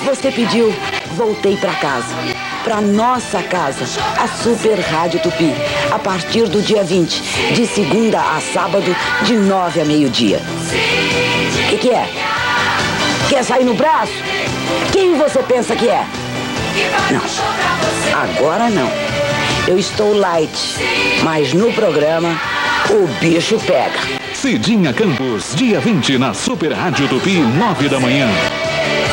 Você pediu, voltei pra casa. Pra nossa casa, a Super Rádio Tupi. A partir do dia 20, de segunda a sábado, de 9 a meio-dia. O que é? Quer sair no braço? Quem você pensa que é? Não, agora não. Eu estou light, mas no programa o bicho pega. Cidinha Campos, dia 20 na Super Rádio Tupi, 9 da manhã.